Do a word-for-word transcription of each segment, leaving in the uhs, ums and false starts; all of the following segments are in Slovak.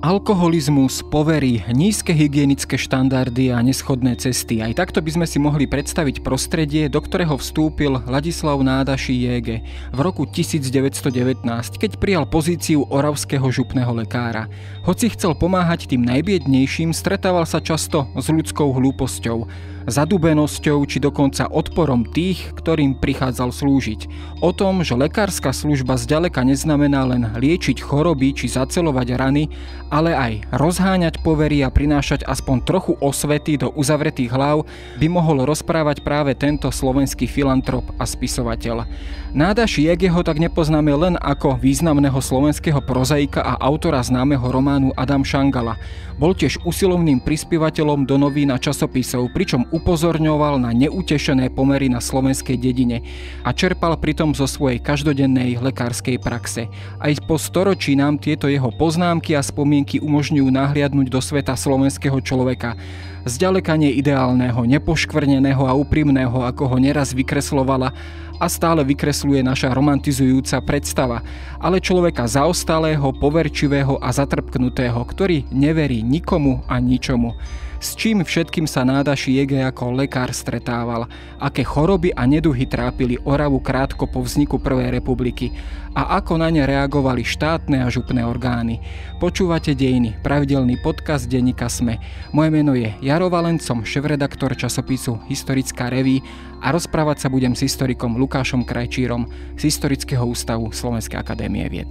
Alkoholizmus, povery, nízke hygienické štandardy a neschodné cesty. Aj takto by sme si mohli predstaviť prostredie, do ktorého vstúpil Ladislav Nádaši Jége v roku devätnásť devätnásť, keď prijal pozíciu oravského župného lekára. Hoci chcel pomáhať tým najbiednejším, stretával sa často s ľudskou hlúposťou, zadubenosťou či dokonca odporom tých, ktorým prichádzal slúžiť. O tom, že lekárska služba zďaleka neznamená len liečiť choroby či zaceľovať rany, ale aj rozháňať povery a prinášať aspoň trochu osvety do uzavretých hlav, by mohol rozprávať práve tento slovenský filantrop a spisovateľ. Nádaš Jégeho tak nepoznáme len ako významného slovenského prozaika a autora známeho románu Adam Šangala. Bol tiež usilovným prispievateľom do novín a časopisov, pričom upozorňoval na neutešené pomery na slovenskej dedine a čerpal pritom zo svojej každodennej lekárskej praxe. Aj po storočí nám tieto jeho poznámky a spomienky umožňujú nahliadnúť do sveta slovenského človeka. Zďaleka nie ideálneho, nepoškvrneného a úprimného, ako ho neraz vykreslovala a stále vykresluje naša romantizujúca predstava, ale človeka zaostalého, poverčivého a zatrpknutého, ktorý neverí nikomu a ničomu. S čím všetkým sa Nádaš Jége ako lekár stretával, aké choroby a neduhy trápili Oravu krátko po vzniku Prvej republiky a ako na ne reagovali štátne a župné orgány. Počúvate Dejiny, pravidelný podcast denníka SME. Moje meno je Jaro Valencom, šéfredaktor časopisu Historická reví a rozprávať sa budem s historikom Lukášom Krajčírom z Historického ústavu Slovenskej akadémie vied.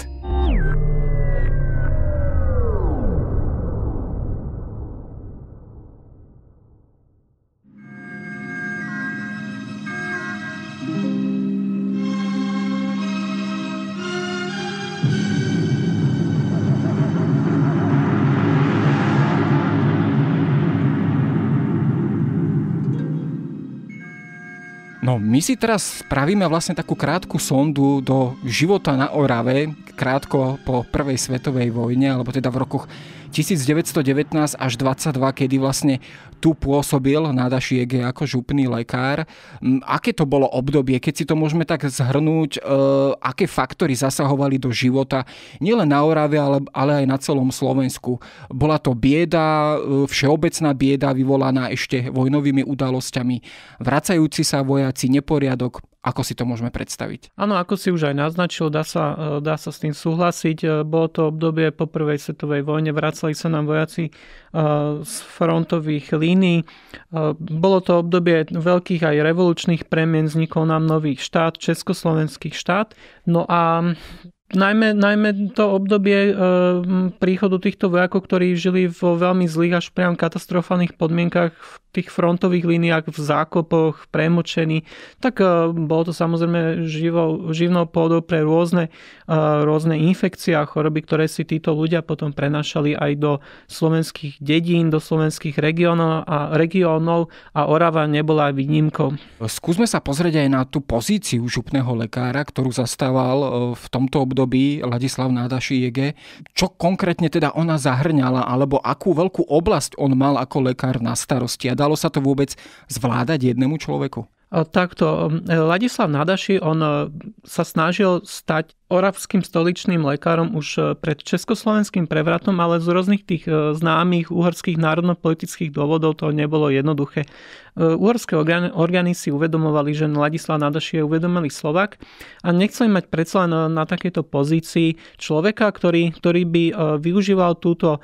No, my si teraz spravíme vlastne takú krátku sondu do života na Orave, krátko po Prvej svetovej vojne, alebo teda v rokoch devätnásť devätnásť až dvadsaťdva, kedy vlastne tu pôsobil Nádaš Jége ako župný lekár. Aké to bolo obdobie, keď si to môžeme tak zhrnúť, e, aké faktory zasahovali do života nielen na Orave, ale, ale aj na celom Slovensku? Bola to bieda, všeobecná bieda vyvolaná ešte vojnovými udalosťami, vracajúci sa vojaci, neporiadok. Ako si to môžeme predstaviť? Áno, ako si už aj naznačil, dá sa, dá sa s tým súhlasiť. Bolo to obdobie po Prvej svetovej vojne, vracali sa nám vojaci z frontových línií. Bolo to obdobie veľkých aj revolučných premien, vznikol nám nový štát, československý štát. No a Najmä, najmä to obdobie e, príchodu týchto vojakov, ktorí žili vo veľmi zlých až priam katastrofálnych podmienkach v tých frontových líniách, v zákopoch, premočení, tak e, bolo to samozrejme živou, živnou pôdou pre rôzne, e, rôzne infekcie a choroby, ktoré si títo ľudia potom prenášali aj do slovenských dedín, do slovenských regiónov a, regiónov a Orava nebola aj výnimkou. Skúsme sa pozrieť aj na tú pozíciu župného lekára, ktorú zastával v tomto období doby Ladislav Nádaš Jége. Čo konkrétne teda ona zahrňala, alebo akú veľkú oblasť on mal ako lekár na starosti a dalo sa to vôbec zvládať jednému človeku? Takto, Ladislav Nádaši, on sa snažil stať oravským stoličným lekárom už pred československým prevratom, ale z rôznych tých známych uhorských národnopolitických dôvodov to nebolo jednoduché. Uhorské orgány si uvedomovali, že Ladislav Nádaši je uvedomelý Slovák a nechceli mať predsa len na takejto pozícii človeka, ktorý, ktorý by využíval túto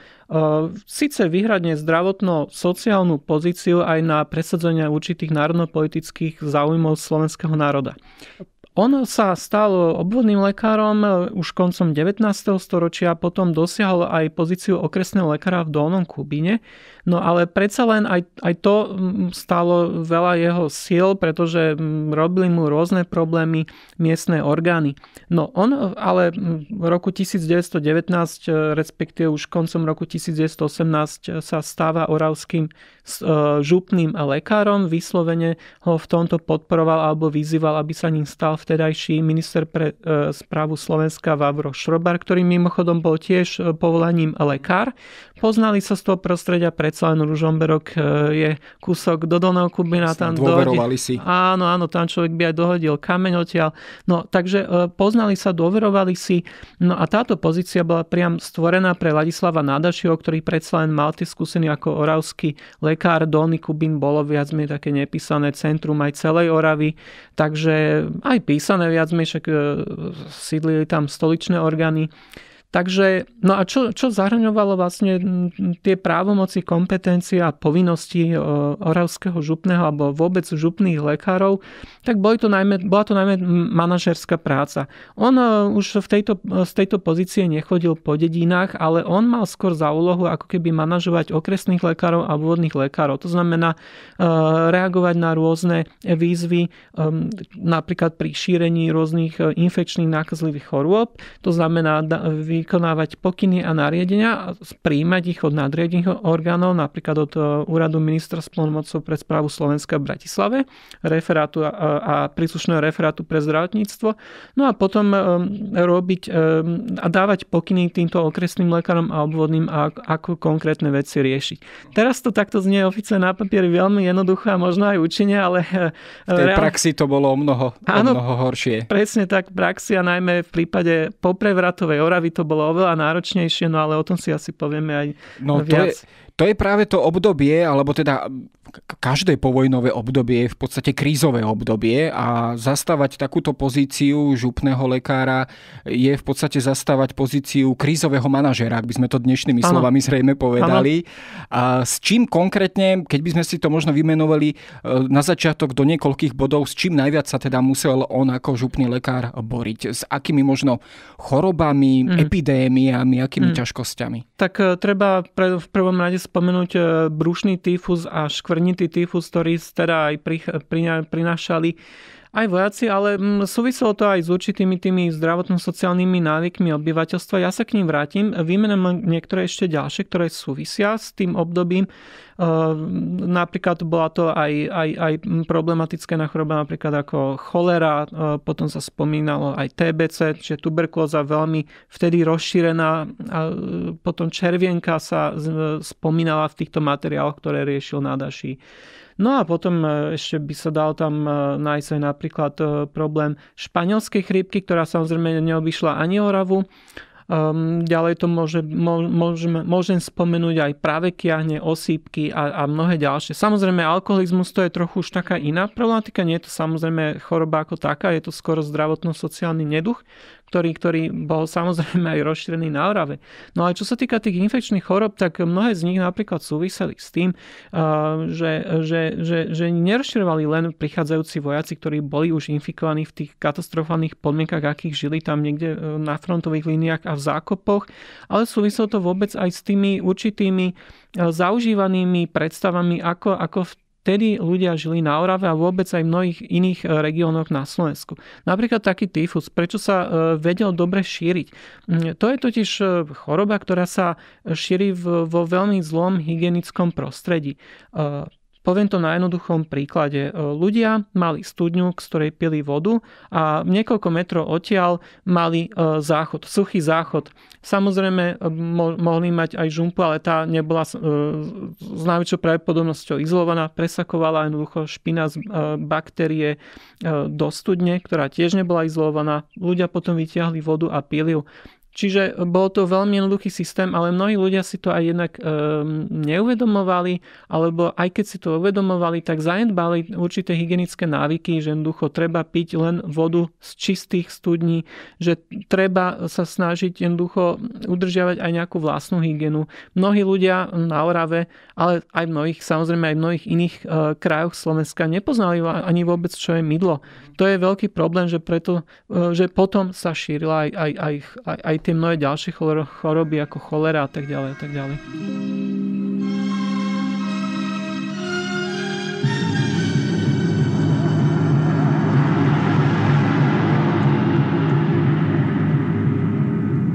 síce výhradne zdravotno-sociálnu pozíciu aj na presadzovanie určitých národnopolitických záujmov slovenského národa. On sa stal obvodným lekárom už koncom devätnásteho storočia, potom dosiahol aj pozíciu okresného lekára v Dolnom Kubíne, no ale predsa len aj, aj to stálo veľa jeho síl, pretože robili mu rôzne problémy miestne orgány. No on ale v roku devätnásť devätnásť, respektíve už koncom roku devätnásť osemnásť sa stáva oravským s župným lekárom, vyslovene ho v tomto podporoval alebo vyzýval, aby sa ním stal vtedajší minister pre správu Slovenska Vavro Šrobar, ktorý mimochodom bol tiež povolaním lekár. Poznali sa z toho prostredia, predsa len Ružomberok je kúsok do Dolného Kubína. Tam dôverovali dohodil, si. Áno, áno, tam človek by aj dohodil kameň odtiaľ. No, takže poznali sa, dôverovali si. No a táto pozícia bola priam stvorená pre Ladislava Nádašího, ktorý predsa len mal tie skúsení ako oravský lekár. Dolný Kubín bolo viac menej také nepísané centrum aj celej Oravy. Takže aj písané viac menej, však sídlili tam stoličné orgány. Takže, no a čo, čo zahrňovalo vlastne tie právomoci, kompetencie a povinnosti oravského župného alebo vôbec župných lekárov, tak boli to najmä, bola to najmä manažerská práca. On už v tejto, z tejto pozície nechodil po dedinách, ale on mal skôr za úlohu ako keby manažovať okresných lekárov a obvodných lekárov. To znamená reagovať na rôzne výzvy, napríklad pri šírení rôznych infekčných nákazlivých chorôb. To znamená vykonávať pokyny a nariadenia a prijímať ich od nadriadených orgánov, napríklad od úradu ministra splnomocnenca pre správu Slovenska v Bratislave, referátu a, a príslušného referátu pre zdravotníctvo. No a potom robiť a dávať pokyny týmto okresným lekárom a obvodným, ako konkrétne veci riešiť. Teraz to takto znie oficiálne na papieri veľmi jednoduché a možno aj účinne, ale v tej reál... praxi to bolo o mnoho, áno, o mnoho horšie. Presne tak, v praxi a najmä v prípade poprevratovej Oravy to bolo oveľa náročnejšie, no ale o tom si asi povieme aj no, viac. To je, to je práve to obdobie, alebo teda každé povojnové obdobie je v podstate krízové obdobie a zastávať takúto pozíciu župného lekára je v podstate zastávať pozíciu krízového manažéra, ak by sme to dnešnými ano. slovami zrejme povedali. Ano. A s čím konkrétne, keď by sme si to možno vymenovali na začiatok do niekoľkých bodov, s čím najviac sa teda musel on ako župný lekár boriť? S akými možno chorobami, mm. epidémiami, akými mm. ťažkosťami? Tak treba pre, v prvom rade spomenúť brušný tyfus a škvrnitý tyfus, ktorý teda aj prinášali aj vojaci, ale súviselo to aj s určitými tými zdravotno-sociálnymi návykmi obyvateľstva. Ja sa k ním vrátim. Vymenujem niektoré ešte ďalšie, ktoré súvisia s tým obdobím. Napríklad bola to aj, aj, aj problematické na choroba, napríklad ako cholera, potom sa spomínalo aj té bé cé, čiže tuberkulóza veľmi vtedy rozšírená, a potom červienka sa spomínala v týchto materiáloch, ktoré riešil Nádaší. No a potom ešte by sa dal tam nájsť aj napríklad problém španielskej chrípky, ktorá samozrejme neobyšla ani Oravu. Um, ďalej to môže, môžem, môžem spomenúť aj práve kiahne, osýpky a, a mnohé ďalšie. Samozrejme, alkoholizmus to je trochu už taká iná problematika. Nie je to samozrejme choroba ako taká, je to skoro zdravotno-sociálny neduch, ktorý, ktorý bol samozrejme aj rozšírený na Orave. No ale čo sa týka tých infekčných chorób, tak mnohé z nich napríklad súviseli s tým, že, že, že, že nerozširovali len prichádzajúci vojaci, ktorí boli už infikovaní v tých katastrofálnych podmienkach, akých žili tam niekde na frontových líniách a v zákopoch, ale súviselo to vôbec aj s tými určitými zaužívanými predstavami, ako, ako v Vtedy ľudia žili na Orave a vôbec aj v mnohých iných regiónoch na Slovensku. Napríklad taký tyfus, prečo sa vedel dobre šíriť? To je totiž choroba, ktorá sa šíri vo veľmi zlom hygienickom prostredí. Poviem to na jednoduchom príklade. Ľudia mali studňu, z ktorej pili vodu a niekoľko metrov odtiaľ mali záchod, suchý záchod. Samozrejme mohli mať aj žumpu, ale tá nebola s najväčšou pravdepodobnosťou izolovaná, presakovala jednoducho špina z baktérie do studne, ktorá tiež nebola izolovaná. Ľudia potom vytiahli vodu a pili ju. Čiže bol to veľmi jednoduchý systém, ale mnohí ľudia si to aj jednak e, neuvedomovali, alebo aj keď si to uvedomovali, tak zanedbali určité hygienické návyky, že jednoducho treba piť len vodu z čistých studní, že treba sa snažiť jednoducho udržiavať aj nejakú vlastnú hygienu. Mnohí ľudia na Orave, ale aj v mnohých, samozrejme aj v mnohých iných e, krajoch Slovenska nepoznali ani vôbec, čo je mydlo. To je veľký problém, že, preto, e, že potom sa šírila aj, aj, aj, aj, aj tie mnohé ďalšie choroby ako cholera a tak ďalej a tak ďalej.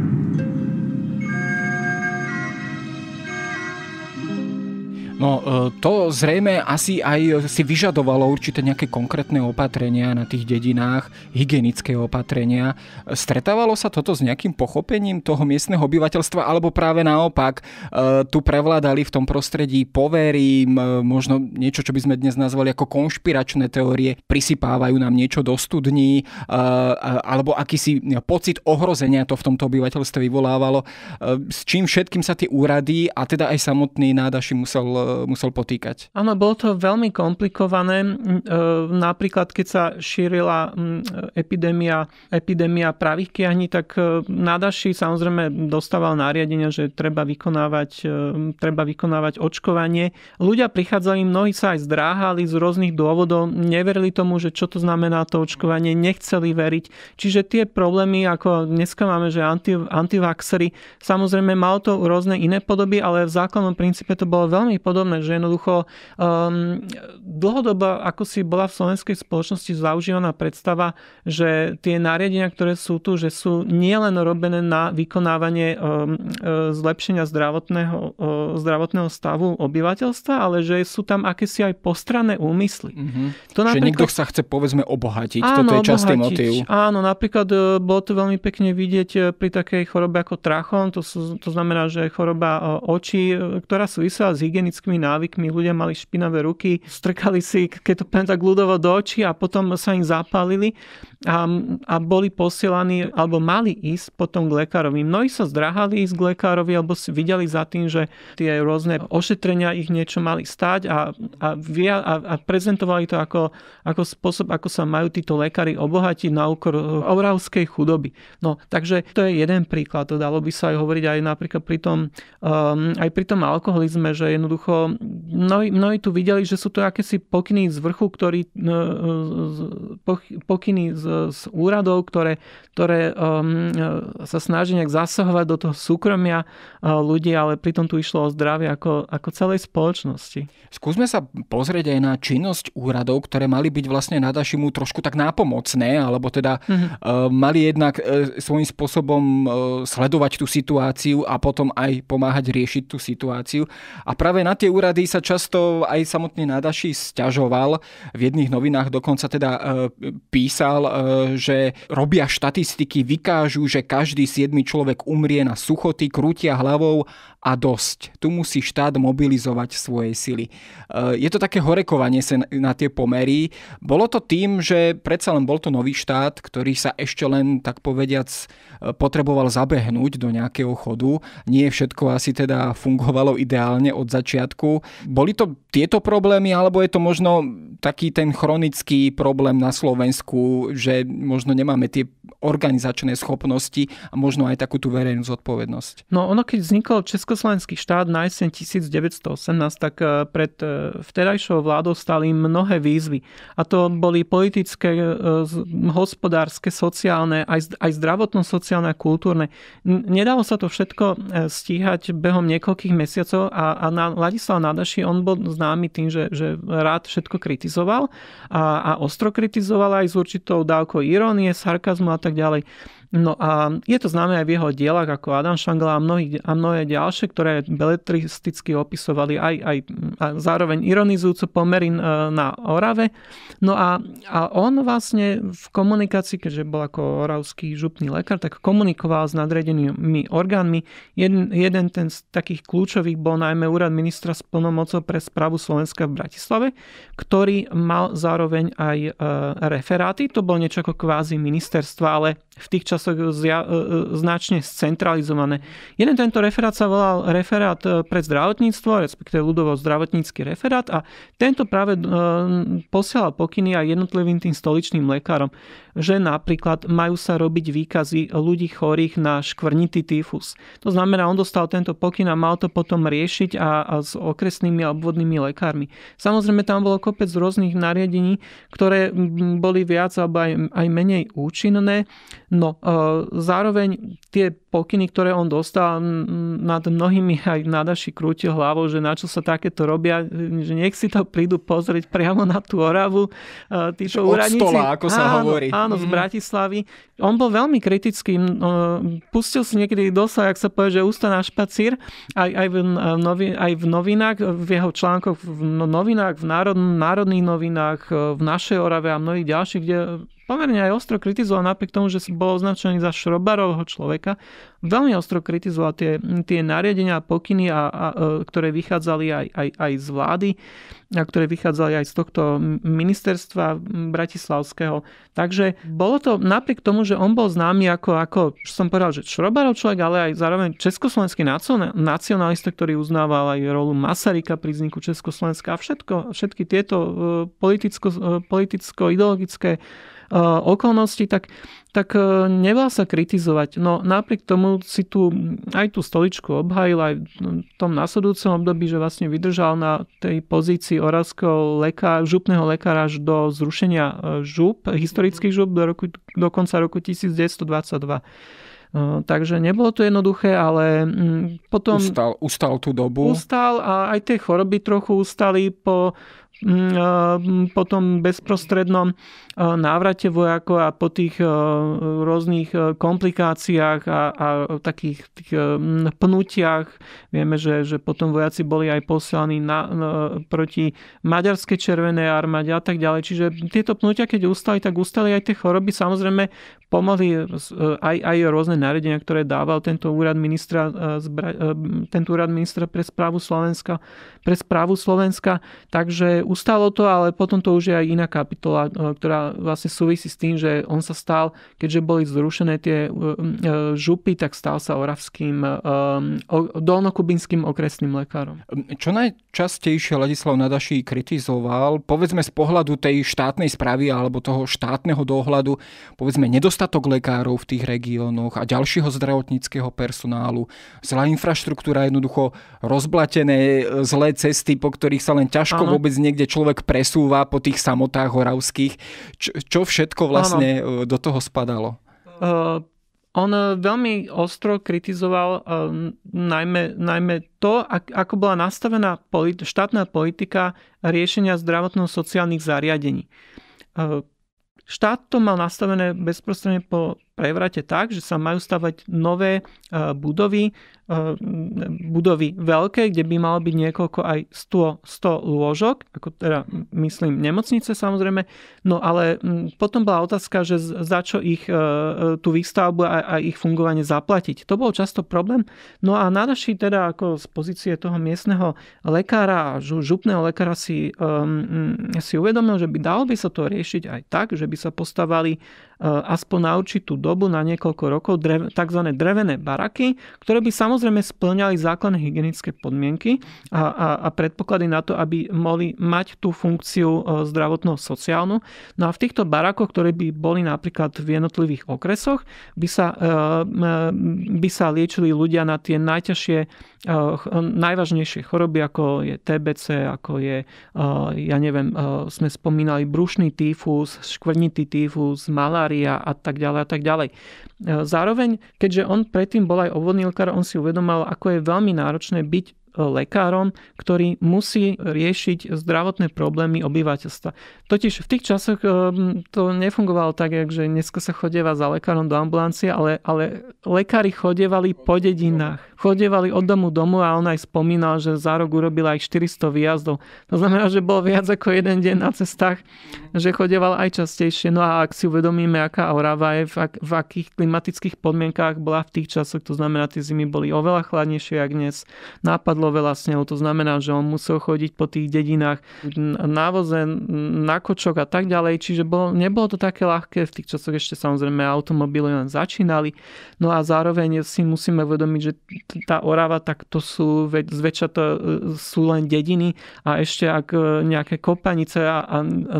No, To zrejme asi aj si vyžadovalo určité nejaké konkrétne opatrenia na tých dedinách, hygienické opatrenia. Stretávalo sa toto s nejakým pochopením toho miestneho obyvateľstva, alebo práve naopak tu prevládali v tom prostredí povery, možno niečo, čo by sme dnes nazvali ako konšpiračné teórie, prisypávajú nám niečo do studní, alebo akýsi pocit ohrozenia to v tomto obyvateľstve vyvolávalo, s čím všetkým sa tie úrady a teda aj samotný Nádaši musel, musel potýkať. Áno, bolo to veľmi komplikované. Napríklad, keď sa šírila epidémia, epidémia pravých kiahní, tak Nádaši samozrejme dostával nariadenia, že treba vykonávať, treba vykonávať očkovanie. Ľudia prichádzali, mnohí sa aj zdráhali z rôznych dôvodov, neverili tomu, že čo to znamená to očkovanie, nechceli veriť. Čiže tie problémy, ako dneska máme, že anti, antivaxery, samozrejme malo to rôzne iné podoby, ale v základnom princípe to bolo veľmi podobné, že jednoducho um, dlhodobo, ako si bola v slovenskej spoločnosti zaužívaná predstava, že tie nariadenia, ktoré sú tu, že sú nielen robené na vykonávanie um, zlepšenia zdravotného, um, zdravotného stavu obyvateľstva, ale že sú tam akési aj postranné úmysly. Mm-hmm. To napríklad, že niekto sa chce, povedzme, obohatiť. Áno, toto je častý motív. Áno, napríklad bolo to veľmi pekne vidieť pri takej chorobe ako trachón, to, sú, to znamená, že choroba očí, ktorá súvisela s hygienickými návykmi. Ľudia mali špinavé ruky, strkali si, keď to poviem tak ľudovo, do očí a potom sa im zapálili a, a boli posielaní, alebo mali ísť potom k lekárovi. Mnohí sa zdráhali ísť k lekárovi, alebo si videli za tým, že tie rôzne ošetrenia ich niečo mali stáť a, a, a, a prezentovali to ako, ako spôsob, ako sa majú títo lekári obohatiť na úkor obrovskej chudoby. No, takže to je jeden príklad. To dalo by sa aj hovoriť aj napríklad pri tom, um, aj pri tom alkoholizme, že jednoducho Mnohí, mnohí tu videli, že sú to akési pokyny z vrchu, ktorí, pokyny z, z úradov, ktoré, ktoré um, sa snaží nejak zasahovať do toho súkromia uh, ľudí, ale pritom tu išlo o zdravie ako, ako celej spoločnosti. Skúsme sa pozrieť aj na činnosť úradov, ktoré mali byť vlastne Nádašimu trošku tak nápomocné, alebo teda mm-hmm. uh, mali jednak uh, svojím spôsobom uh, sledovať tú situáciu a potom aj pomáhať riešiť tú situáciu. A práve na tie úrady sa často aj samotný Nádaši sťažoval. V jedných novinách dokonca teda e, písal, e, že robia štatistiky, vykážu, že každý siedmy človek umrie na suchoty, krútia hlavou a dosť. Tu musí štát mobilizovať svoje sily. E, je to také horekovanie sa na tie pomery. Bolo to tým, že predsa len bol to nový štát, ktorý sa ešte len, tak povediac, potreboval zabehnúť do nejakého chodu. Nie všetko asi teda fungovalo ideálne od začiatku. Boli to tieto problémy, alebo je to možno taký ten chronický problém na Slovensku, že možno nemáme tie organizačné schopnosti a možno aj takú tú verejnú zodpovednosť? No ono, keď vznikol Československý štát na jeseň devätnásťstoosemnásť, tak pred vtedajšou vládou stali mnohé výzvy. A to boli politické, hospodárske, sociálne, aj, aj zdravotno-sociálne a kultúrne. Nedalo sa to všetko stíhať behom niekoľkých mesiacov a, a na Ladislav Nádaši, on bol známy tým, že, že rád všetko kritizoval a, a ostro kritizoval aj s určitou dávkou irónie, sarkazmu a tak ďalej. No a je to známe aj v jeho dielach ako Adam Švangla a, mnohí, a mnohé ďalšie, ktoré beletristicky opisovali aj, aj a zároveň ironizujúco pomery na Orave. No a, a on vlastne v komunikácii, keďže bol ako oravský župný lekár, tak komunikoval s nadriadenými orgánmi. Jeden, jeden ten z takých kľúčových bol najmä úrad ministra s plnou mocou pre správu Slovenska v Bratislave, ktorý mal zároveň aj referáty. To bolo niečo ako kvázi ministerstva, ale v tých časoch zja, značne scentralizované. Jeden tento referát sa volal referát pre zdravotníctvo, respektíve ľudovo zdravotnícky referát a tento práve posielal pokyny aj jednotlivým tým stoličným lekárom, že napríklad majú sa robiť výkazy ľudí chorých na škvrnitý tyfus. To znamená, on dostal tento pokyn a mal to potom riešiť a, a s okresnými a obvodnými lekármi. Samozrejme, tam bolo kopec rôznych nariadení, ktoré boli viac alebo aj, aj menej účinné. No, zároveň tie pokyny, ktoré on dostal, nad mnohými aj Nádaši krútil hlavou, že na čo sa takéto robia, že nech si to prídu pozrieť priamo na tú Oravu. Títo od úradníci, stola, ako sa áno, hovorí. Áno, z mm. Bratislavy. On bol veľmi kritický. Pustil si niekedy dosa, jak sa povie, že ústa na špacír, aj, aj, v, novi, aj v novinách, v jeho článkoch v novinách, v národ, národných novinách, v Našej Orave a mnohých ďalších, kde pomerne aj ostro kritizoval, napriek tomu, že bol označený za šrobarovho človeka, veľmi ostro kritizoval tie, tie nariadenia a pokyny, a, a, ktoré vychádzali aj, aj, aj z vlády, a ktoré vychádzali aj z tohto ministerstva bratislavského. Takže bolo to napriek tomu, že on bol známy ako, ako som povedal, že šrobarov človek, ale aj zároveň československý nacionalista, ktorý uznával aj rolu Masaryka pri vzniku Československa a všetko, všetky tieto politicko, politicko-ideologické okolnosti, tak, tak nedá sa kritizovať. No napriek tomu si tu aj tú stoličku obhájil aj v tom nasledujúcom období, že vlastne vydržal na tej pozícii oravského lekára, župného lekára až do zrušenia žup, historických žup do, roku, do konca roku devätnásťstodvadsaťdva. Takže nebolo to jednoduché, ale potom... Ustal, ustal tú dobu. Ustal a aj tie choroby trochu ustali po potom bezprostrednom návrate vojakov a po tých rôznych komplikáciách a, a takých tých pnutiach. Vieme, že, že potom vojaci boli aj posielaní na, na, proti maďarskej červenej armáde a tak ďalej. Čiže tieto pnutia, keď ustali, tak ustali aj tie choroby. Samozrejme pomohli aj, aj rôzne nariadenia, ktoré dával tento úrad ministra, tento úrad ministra pre správu Slovenska, pre správu Slovenska. Takže ustalo to, ale potom to už je aj iná kapitola, ktorá vlastne súvisí s tým, že on sa stal, keďže boli zrušené tie župy, tak stal sa oravským dolnokubinským okresným lekárom. Čo najčastejšie Ladislav Nadaší kritizoval, povedzme z pohľadu tej štátnej správy alebo toho štátneho dohľadu, povedzme nedostatok lekárov v tých regiónoch a ďalšieho zdravotníckeho personálu, zlá infraštruktúra, jednoducho rozblatené zlé cesty, po ktorých sa len ťažko ano. vôbec niekde človek presúva po tých samotách oravských. Čo, čo všetko vlastne ano. do toho spadalo? Uh, on veľmi ostro kritizoval uh, najmä, najmä to, ak, ako bola nastavená politi- štátna politika riešenia zdravotno-sociálnych zariadení. Uh, štát to mal nastavené bezprostredne po prevrate tak, že sa majú stavať nové budovy, budovy veľké, kde by malo byť niekoľko aj sto, sto lôžok, ako teda myslím nemocnice samozrejme, no ale potom bola otázka, že za čo ich tú výstavbu a, a ich fungovanie zaplatiť. To bol často problém. No a Nadaší teda ako z pozície toho miestneho lekára a župného lekára si, um, si uvedomil, že by dalo by sa to riešiť aj tak, že by sa postavali uh, aspoň na určitú dobu, na niekoľko rokov, drev, tzv. Drevené baraky, ktoré by samozrejme spĺňali základné hygienické podmienky a, a, a predpoklady na to, aby mohli mať tú funkciu zdravotno-sociálnu. No a v týchto barakoch, ktoré by boli napríklad v jednotlivých okresoch, by sa, by sa liečili ľudia na tie najťažšie, najvážnejšie choroby, ako je té bé cé, ako je, ja neviem, sme spomínali brušný tyfus, škvrnitý tyfus, malária a tak ďalej a tak ďalej. Zároveň, keďže on predtým bol aj obvodný lekár, on si uvedomal, ako je veľmi náročné byť lekárom, ktorý musí riešiť zdravotné problémy obyvateľstva. Totiž v tých časoch to nefungovalo tak, že dneska sa chodieva za lekárom do ambulancie, ale, ale lekári chodievali po dedinách. Chodievali od domu domu a on aj spomínal, že za rok urobil aj štyristo výjazdov. To znamená, že bol viac ako jeden deň na cestách, že chodieval aj častejšie. No a ak si uvedomíme, aká Orava je, v, ak, v akých klimatických podmienkách bola v tých časoch, to znamená, tie zimy boli oveľa chladnejšie, jak dnes. Nápadlo veľa snehov, to znamená, že on musel chodiť po tých dedinách na voze, na kočok a tak ďalej, čiže bolo, nebolo to také ľahké, v tých časoch ešte samozrejme automobily len začínali, no a zároveň si musíme uvedomiť, že tá Orava, tak to sú, zväčša to sú len dediny a ešte ak nejaké kopanice a, a, a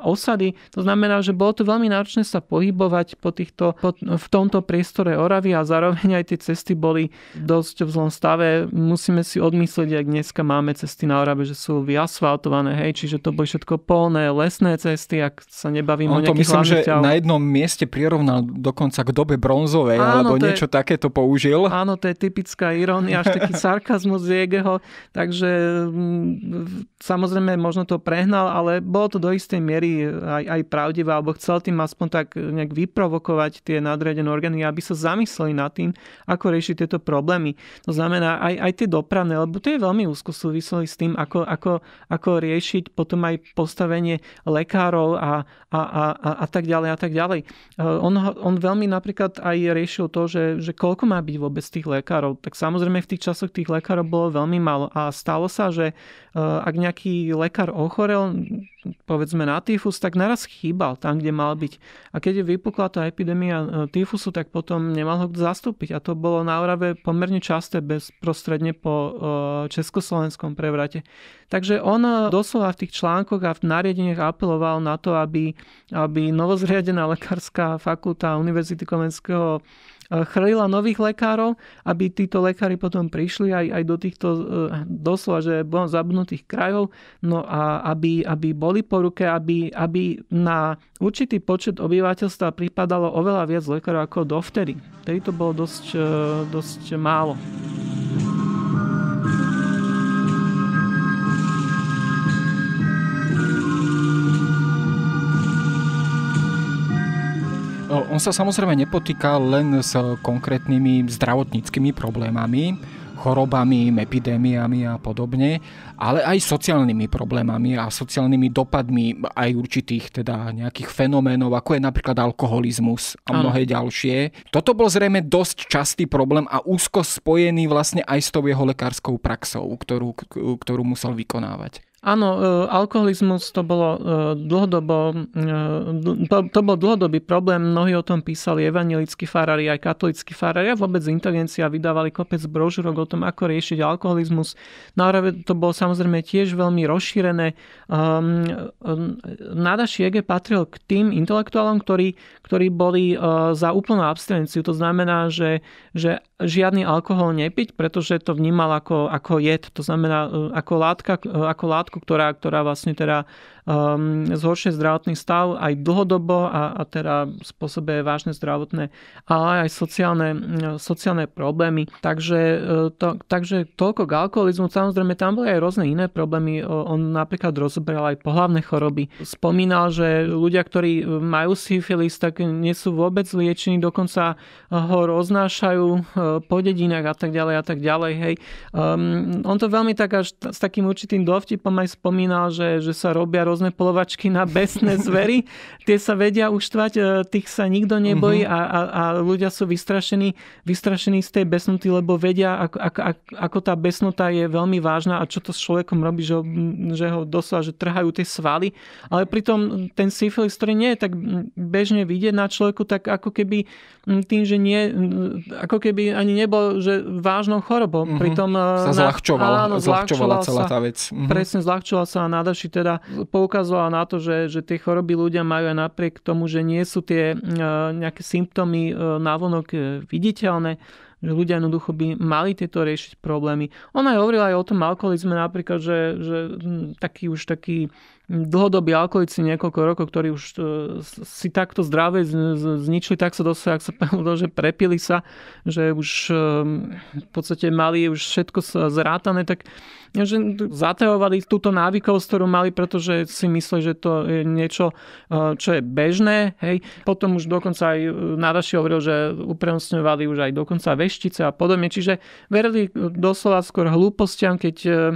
osady. To znamená, že bolo to veľmi náročné sa pohybovať po týchto, po, v tomto priestore Oravy a zároveň aj tie cesty boli dosť v zlom stave. Musíme si odmyslieť, ak dneska máme cesty na Orave, že sú vyasfaltované, hej, čiže to boli všetko polné, lesné cesty, ak sa nebavíme o nejakých myslím, že ťahu. Na jednom mieste prirovnal dokonca k dobe bronzovej, áno, alebo niečo je, takéto použil. Áno, to je typická irónia, až taký sarkazmus Jegeho, takže samozrejme možno to prehnal, ale bolo to do istej miery aj, aj pravdivé, alebo chcel tým aspoň tak nejak vyprovokovať tie nadriadené orgány, aby sa zamysleli nad tým, ako riešiť tieto problémy. To znamená aj, aj tie dopravné, lebo to je veľmi úzko súviselo s tým, ako, ako, ako riešiť potom aj postavenie lekárov a, a, a, a, a tak ďalej a tak ďalej. On, on veľmi napríklad aj riešil to, že, že koľko má byť vôbec tých lekárov. Tak samozrejme v tých časoch tých lekárov bolo veľmi málo a stalo sa, že ak nejaký lekár ochorel, povedzme na tyfus, tak naraz chýbal tam, kde mal byť. A keď je vypukla tá epidémia tyfusu, tak potom nemal ho kto zastúpiť. A to bolo na Orave pomerne časté bezprostredne po československom prevrate. Takže on doslova v tých článkoch a v nariadeniach apeloval na to, aby, aby novozriadená lekárska fakulta Univerzity Komenského chrlila nových lekárov, aby títo lekári potom prišli aj, aj do týchto doslova, že bolo zabudnutých krajov, no a aby, aby boli po ruke, aby, aby na určitý počet obyvateľstva pripadalo oveľa viac lekárov ako dovtedy. Tedy to bolo dosť, dosť málo. On sa samozrejme nepotýka len s konkrétnymi zdravotníckymi problémami, chorobami, epidémiami a podobne, ale aj sociálnymi problémami a sociálnymi dopadmi aj určitých teda nejakých fenoménov, ako je napríklad alkoholizmus a mnohé ano. ďalšie. Toto bol zrejme dosť častý problém a úzko spojený vlastne aj s tou jeho lekárskou praxou, ktorú, ktorú musel vykonávať. Áno, alkoholizmus to bolo dlhodobo, to bol dlhodobý problém. Mnohí o tom písali evanjelickí farári, aj katolícki farári a vôbec inteligencia vydávali kopec brožúrok o tom, ako riešiť alkoholizmus. Na Orave to bolo samozrejme tiež veľmi rozšírené. Nádaš Jege patril k tým intelektuálom, ktorí, ktorí boli za úplnú abstinenciu. To znamená, že, že žiadny alkohol nepiť, pretože to vnímal ako, ako jed. To znamená ako látka, ako látka Ktorá, ktorá vlastne teda um, zhoršuje zdravotný stav aj dlhodobo a, a teda spôsobuje vážne zdravotné, ale aj sociálne, sociálne problémy. Takže, to, takže toľko k alkoholizmu. Samozrejme, tam boli aj rôzne iné problémy. On napríklad rozoberal aj pohlavné choroby. Spomínal, že ľudia, ktorí majú syfilis, tak nie sú vôbec liečení, dokonca ho roznášajú po dedinách a tak ďalej a tak ďalej. Hej. Um, on to veľmi tak až s takým určitým dovtipom aj spomínal, že, že sa robia rôzne polovačky na besné zvery. Tie sa vedia uštvať, tých sa nikto nebojí a, a, a ľudia sú vystrašení, vystrašení z tej besnoty, lebo vedia, ako, ako, ako tá besnota je veľmi vážna a čo to s človekom robí, že ho, že ho doslova, že trhajú tie svaly. Ale pritom ten syfilis, ktorý nie je tak bežne vidieť na človeku, tak ako keby tým, že nie, ako keby ani nebol, že vážnou chorobou. Mm-hmm. Pritom sa zľahčovala, zľahčovala celá tá vec. Mm-hmm. Presne, zľahčovala sa a Nádaši teda poukazovala na to, že, že tie choroby ľudia majú aj napriek tomu, že nie sú tie nejaké symptómy návonok viditeľné, že ľudia jednoducho by mali tieto riešiť problémy. Ona aj hovorila aj o tom alkoholizme napríklad, že, že taký už taký dlhodobí alkoholici niekoľko rokov, ktorí už si takto zdravie zničili, tak sa dosť, ak sa povedalo, že prepili sa, že už v podstate mali už všetko zrátané, tak že zatajovali túto návykov, ktorú mali, pretože si mysleli, že to je niečo, čo je bežné. Hej. Potom už dokonca aj Nádaši hovoril, že uprednostňovali už aj dokonca veštice a podobne. Čiže verili doslova skôr hlúpostiam, keď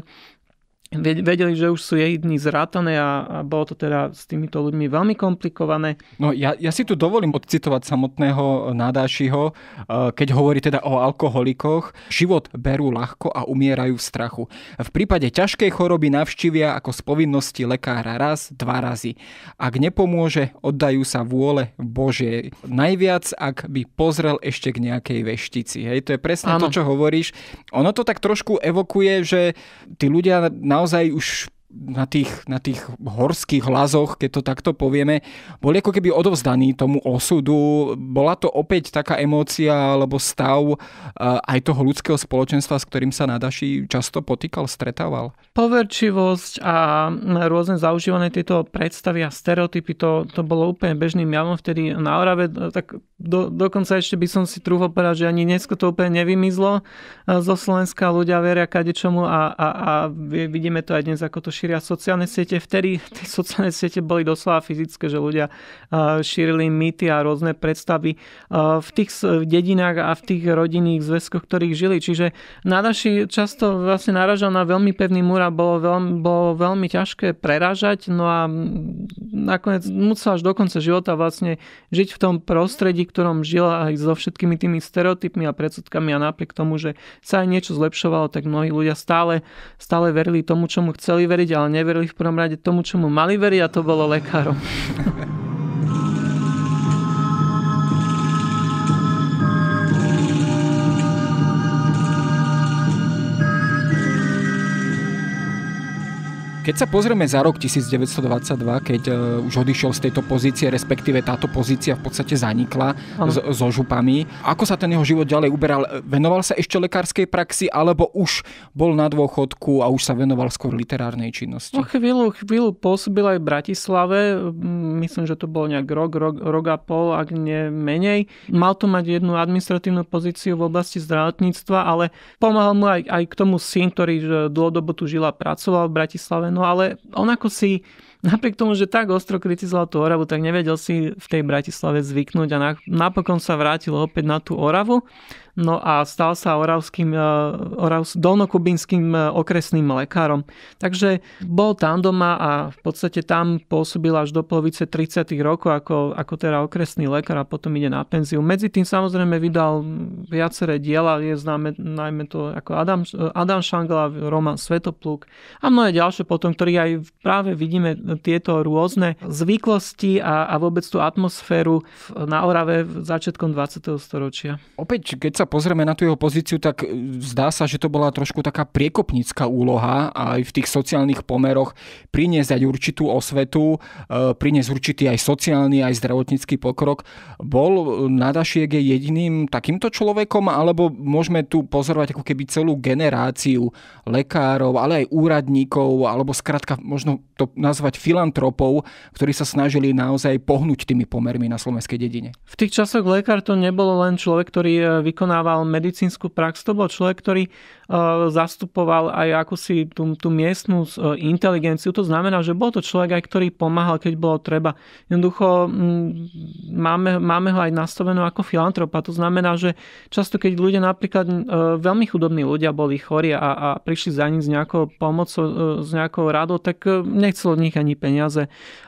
vedeli, že už sú jej dni zrátané a, a bolo to teda s týmito ľuďmi veľmi komplikované. No ja, ja si tu dovolím odcitovať samotného Nádašiho, keď hovorí teda o alkoholikoch. Život berú ľahko a umierajú v strachu. V prípade ťažkej choroby navštívia ako z povinnosti lekára raz, dva razy. Ak nepomôže, oddajú sa vôle Božej. Najviac, ak by pozrel ešte k nejakej veštici. Hej, to je presne ano. To, čo hovoríš. Ono to tak trošku evokuje, že tí ľudia na naozaj už na tých, na tých horských lazoch, keď to takto povieme, boli ako keby odovzdaní tomu osudu. Bola to opäť taká emócia alebo stav aj toho ľudského spoločenstva, s ktorým sa Nádaši často potýkal, stretával? Poverčivosť a rôzne zaužívané tieto predstavy a stereotypy, to, to bolo úplne bežným javom vtedy na Orave. Tak do, dokonca ešte by som si trúfal povedať, že ani dnes to úplne nevymizlo zo Slovenska. Ľudia veria kadečomu a, a, a vidíme to aj dnes, ako to šíria sociálne siete. Vtedy tie sociálne siete boli doslova fyzické, že ľudia šírili mýty a rôzne predstavy v tých dedinách a v tých rodinných zväzkoch, ktorých žili. Čiže Nádaši často vlastne naražal na veľmi pevný múr a bolo veľmi, bolo veľmi ťažké prerážať. No a nakoniec musel až do konca života vlastne žiť v tom prostredí, ktorom žil aj so všetkými tými stereotypmi a predsudkami a napriek tomu, že sa aj niečo zlepšovalo, tak mnohí ľudia stále, stále verili tomu, čomu chceli veriť, ale neverili v prvom rade tomu, čomu mali veriť a to bolo lekárom. Keď sa pozrieme za rok devätnásťstodvadsaťdva, keď uh, už odišiel z tejto pozície, respektíve táto pozícia v podstate zanikla s, so župami, ako sa ten jeho život ďalej uberal? Venoval sa ešte lekárskej praxi, alebo už bol na dôchodku a už sa venoval skôr literárnej činnosti? No, chvíľu, chvíľu pôsobil aj v Bratislave. Myslím, že to bol nejak rok, rok, rok a pol, ak nie menej. Mal to mať jednu administratívnu pozíciu v oblasti zdravotníctva, ale pomáhal mu aj, aj k tomu syn, ktorý dlhodobo tu žil a pracoval v Bratislave. No ale on ako si, napriek tomu, že tak ostro kritizoval tú Oravu, tak nevedel si v tej Bratislave zvyknúť a napokon sa vrátil opäť na tú Oravu. No a stal sa oravským, oravs, dolnokubínskym okresným lekárom. Takže bol tam doma a v podstate tam pôsobil až do polovice tridsiatych rokov ako, ako teda okresný lekár a potom ide na penziu. Medzi tým samozrejme vydal viaceré diela, je známe najmä to ako Adam, Adam Šangla, Roman Svetopluk a mnohé ďalšie potom, ktorí aj práve vidíme tieto rôzne zvyklosti a, a vôbec tú atmosféru na Orave začiatkom dvadsiateho storočia. Opäť, keď sa pozrieme na tú jeho pozíciu, tak zdá sa, že to bola trošku taká priekopnícka úloha aj v tých sociálnych pomeroch priniesť aj určitú osvetu, priniesť určitý aj sociálny, aj zdravotnícky pokrok. Bol Nádašiek jediným takýmto človekom, alebo môžeme tu pozorovať ako keby celú generáciu lekárov, ale aj úradníkov, alebo skrátka možno to nazvať filantropov, ktorí sa snažili naozaj pohnúť tými pomermi na slovenskej dedine? V tých časoch lekár to nebolo len človek, ktorý vykonával medicínsku prax, to bol človek, ktorý uh, zastupoval aj akúsi tú, tú miestnu uh, inteligenciu. To znamená, že bol to človek aj, ktorý pomáhal, keď bolo treba. Jednoducho m, máme, máme ho aj nastavenú ako filantropa. To znamená, že často, keď ľudia napríklad uh, veľmi chudobní ľudia boli chorí a, a prišli za ním s nejakou pomocou, uh, s nejakou radou, tak uh, nechcel od nich ani peniaze.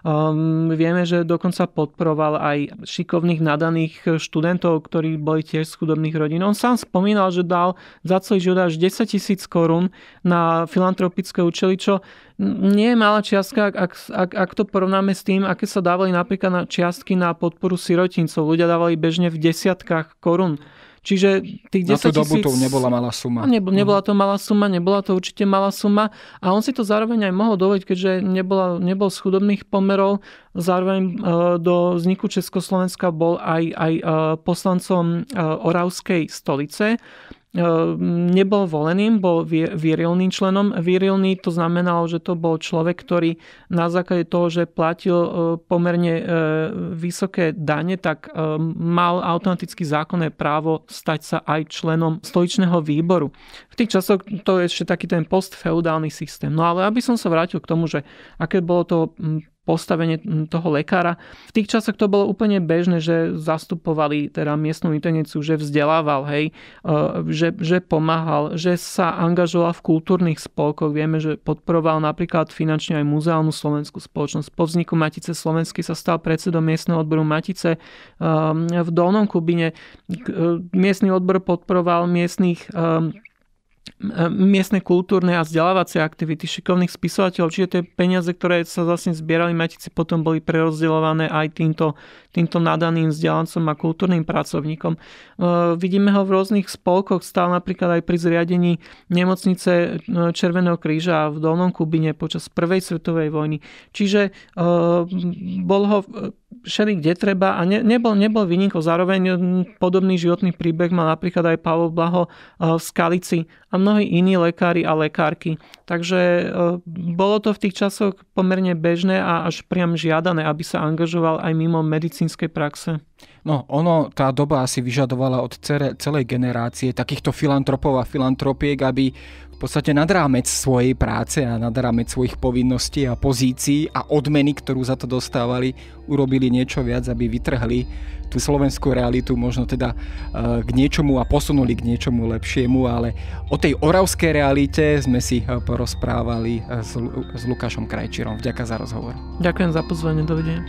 Um, vieme, že dokonca podporoval aj šikovných, nadaných študentov, ktorí boli tiež z chudobných rodín. On sám spomínal, že dal za celý život až desaťtisíc korún na filantropické účely, čo nie je malá čiastka, ak, ak, ak to porovnáme s tým, aké sa dávali napríklad na čiastky na podporu sirotincov. Ľudia dávali bežne v desiatkách korún. Čiže tých desať tisíc... Na tú dobu to nebola malá suma. Nebola to malá suma, nebola to určite malá suma. A on si to zároveň aj mohol dovoliť, keďže nebola, nebol z chudobných pomerov. Zároveň do vzniku Československa bol aj, aj poslancom Oravskej stolice. Nebol voleným, bol virilným členom. Virilný to znamenalo, že to bol človek, ktorý na základe toho, že platil pomerne vysoké dane, tak mal automaticky zákonné právo stať sa aj členom stoličného výboru. V tých časoch to je ešte taký ten postfeudálny systém. No ale aby som sa vrátil k tomu, že aké bolo to postavenie toho lekára. V tých časoch to bolo úplne bežné, že zastupovali teda miestnu inteligenciu, že vzdelával, hej, že, že pomáhal, že sa angažoval v kultúrnych spolkoch. Vieme, že podporoval napríklad finančne aj muzeálnu slovenskú spoločnosť. Po vzniku Matice slovenskej sa stal predsedom miestneho odboru Matice v Dolnom Kubíne. Miestny odbor podporoval miestnych miestne kultúrne a vzdelávacie aktivity šikovných spisovateľov, čiže tie peniaze, ktoré sa vlastne zbierali matici, potom boli prerozdeľované aj týmto, týmto nadaným vzdelancom a kultúrnym pracovníkom. Vidíme ho v rôznych spolkoch, stál napríklad aj pri zriadení nemocnice Červeného kríža v Dolnom Kubine počas prvej svetovej vojny. Čiže bol ho všeli kde treba a ne, nebol, nebol výnimkou. Zároveň podobný životný príbeh mal napríklad aj Pavol Blaho v Skalici a mnohí iní lekári a lekárky. Takže bolo to v tých časoch pomerne bežné a až priam žiadané, aby sa angažoval aj mimo medicínskej praxe. No, ono, tá doba asi vyžadovala od celej generácie takýchto filantropov a filantropiek, aby v podstate nad rámec svojej práce a nad rámec svojich povinností a pozícií a odmeny, ktorú za to dostávali, urobili niečo viac, aby vytrhli tú slovenskú realitu možno teda k niečomu a posunuli k niečomu lepšiemu, ale o tej oravskej realite sme si porozprávali s, s Lukášom Krajčírom. Vďaka za rozhovor. Ďakujem za pozvanie, dovidenia.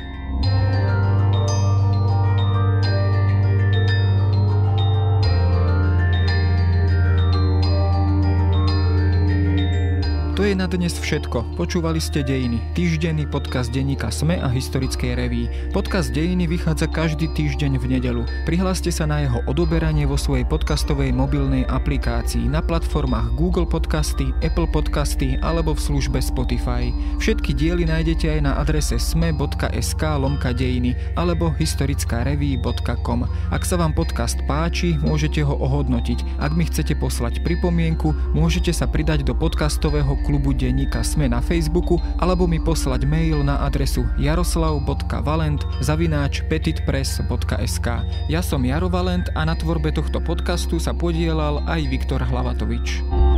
To je na dnes všetko. Počúvali ste Dejiny, týždenný podcast denníka SME a historickej reví. Podcast Dejiny vychádza každý týždeň v nedeľu. Prihláste sa na jeho odoberanie vo svojej podcastovej mobilnej aplikácii na platformách Google Podcasty, Apple Podcasty alebo v službe Spotify. Všetky diely nájdete aj na adrese sme.sk lomka dejiny alebo historickareví bodka com. Ak sa vám podcast páči, môžete ho ohodnotiť. Ak mi chcete poslať pripomienku, môžete sa pridať do podcastového klubu denníka SME na Facebooku alebo mi poslať mail na adresu jaroslav bodka valent zavináč petitpress bodka es ká. Ja som Jaro Valent a na tvorbe tohto podcastu sa podielal aj Viktor Hlavatovič.